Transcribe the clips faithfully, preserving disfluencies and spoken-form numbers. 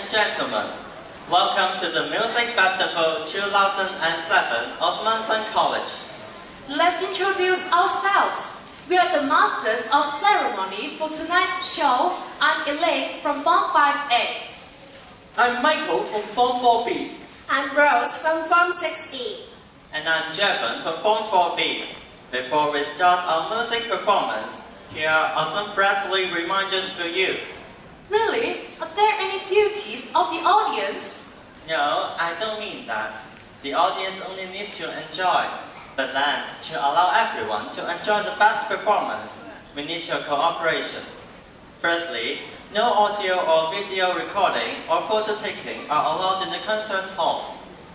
and gentlemen, welcome to the Music Festival two thousand seven of Munsang College. Let's introduce ourselves. We are the masters of ceremony for tonight's show. I'm Elaine from Form five A. I'm Michael from Form four B. I'm Rose from Form six B. And I'm Japheth from Form four B. Before we start our music performance, here are some friendly reminders for you. Really? Are there any duties of the audience? No, I don't mean that. The audience only needs to enjoy. But then, to allow everyone to enjoy the best performance, we need your cooperation. Firstly, no audio or video recording or photo taking are allowed in the concert hall.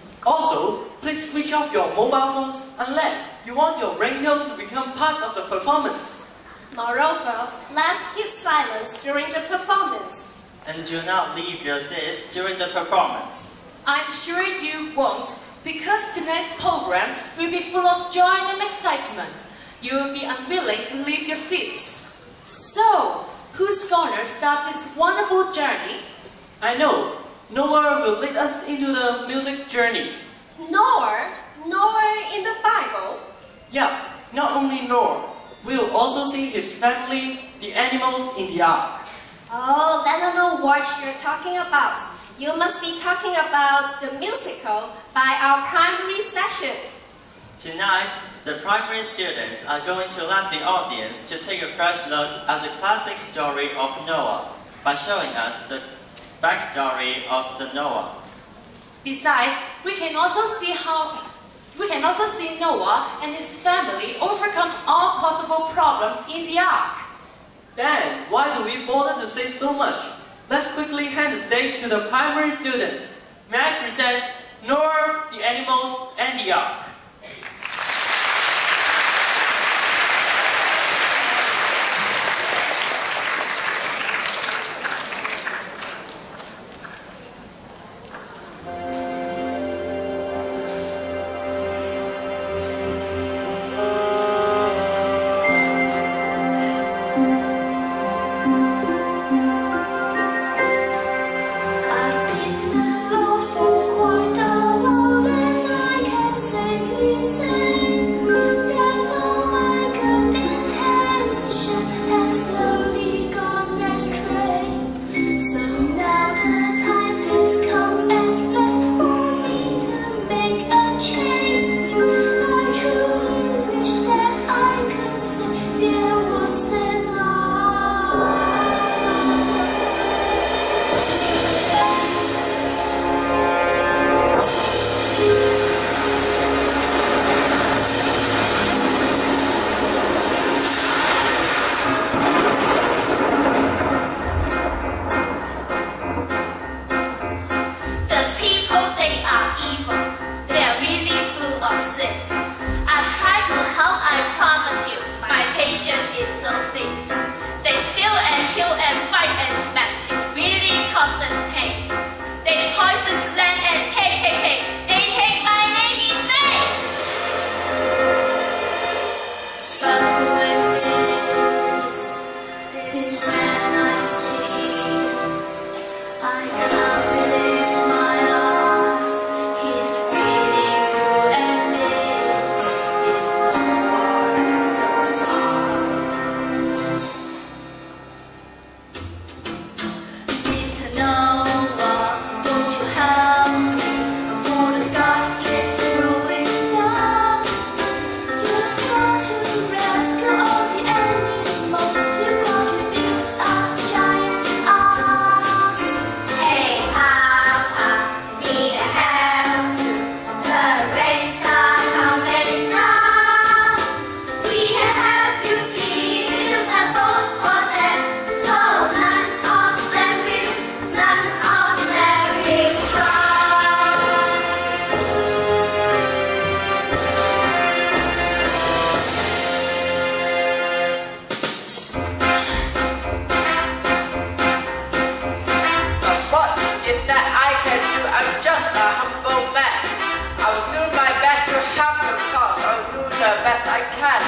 Also, please switch off your mobile phones unless you want your ringtone to become part of the performance. Moreover, let's keep silence during the performance. And do not leave your seats during the performance. I'm sure you won't, because tonight's program will be full of joy and excitement. You will be unwilling to leave your seats. So, who's gonna start this wonderful journey? I know. Noah will lead us into the music journey. Noah? Noah in the Bible? Yeah, not only Noah. We'll also see his family, the animals in the ark. Oh, I don't know what you're talking about. You must be talking about the musical by our primary session. Tonight, the primary students are going to let the audience to take a fresh look at the classic story of Noah by showing us the backstory of the Noah. Besides, we can also see how we can also see Noah and his family overcome all possible problems in the ark. Then, why do we bother to say so much? Let's quickly hand the stage to the primary students. May I present Noah, the animals, and the ark. best I can.